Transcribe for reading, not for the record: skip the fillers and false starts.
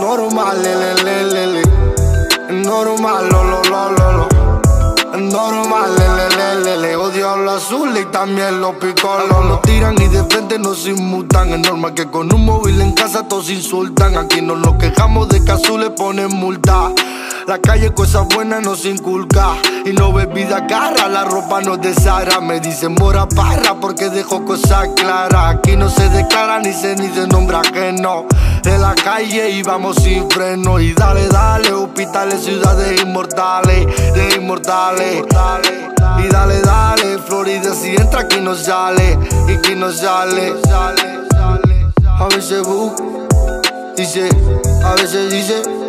normal, le. Normal, lo. Normal, le. Odio lo azul y también los picolos. Nos tiran y de frente nos inmutan. Es normal que con un móvil en casa todos insultan. Aquí no nos quejamos de que a Azul le ponen multa. La calle cosas buenas nos inculca. Y no bebida cara, la ropa nos desara. Me dicen mora parra porque dejo cosas claras. Aquí no se declara ni se nombra ajeno. De la calle y vamos sin freno. Y dale, hospitales, ciudades inmortales. De inmortales. Y dale, Florida si entra aquí no sale. Y aquí no sale. A veces dice, a veces dice.